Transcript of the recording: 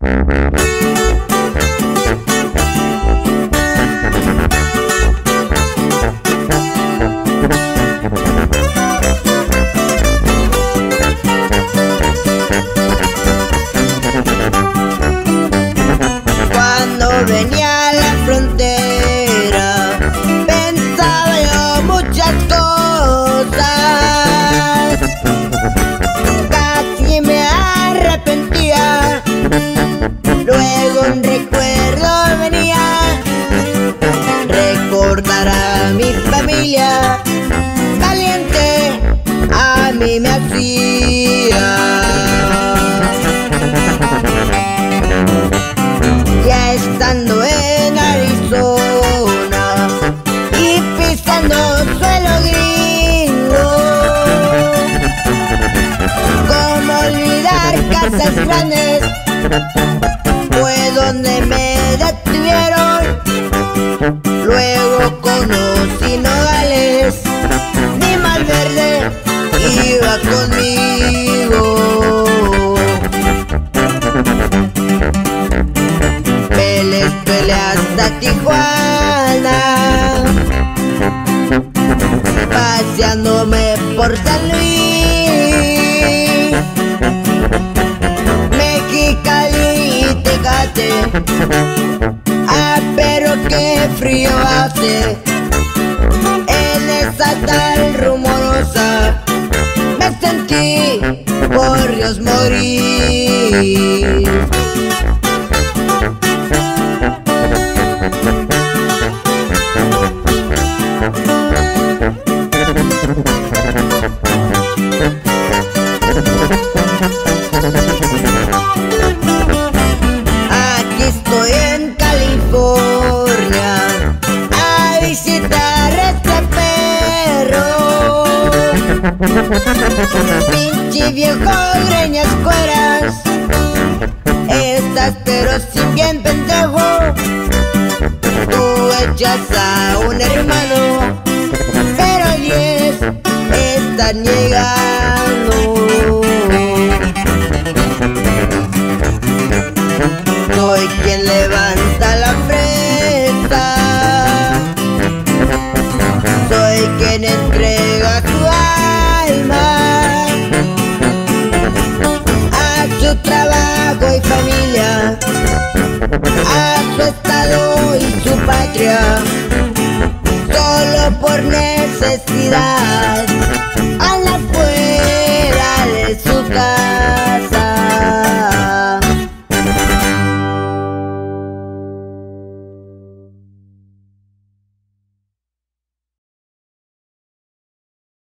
Cuando venía a la frontera pensaba yo muchas cosas, casi me arrepentía. Luego un recuerdo venía, recordar a mi familia, caliente a mí me hacía. Ya estando en Arizona y pisando suelo gringo, ¿cómo olvidar casas grandes? Fue donde me detuvieron. Luego conocí Nogales, mi Malverde iba conmigo. Pele hasta Tijuana, paseándome por San Luis, Mexicali y Tecate. Ah, pero qué frío hace en esa tal rumorosa. Me sentí por Dios morir. Aquí estoy en California a visitar este perro. Pinche viejo, greñas cueras, estás pero si bien pendejo. Tú echas a un hermano, pero 10 están llegando. Soy quien levanta la fresa, soy quien entrega su alma a su trabajo y familia, a su estado y su patria, solo por necesidad.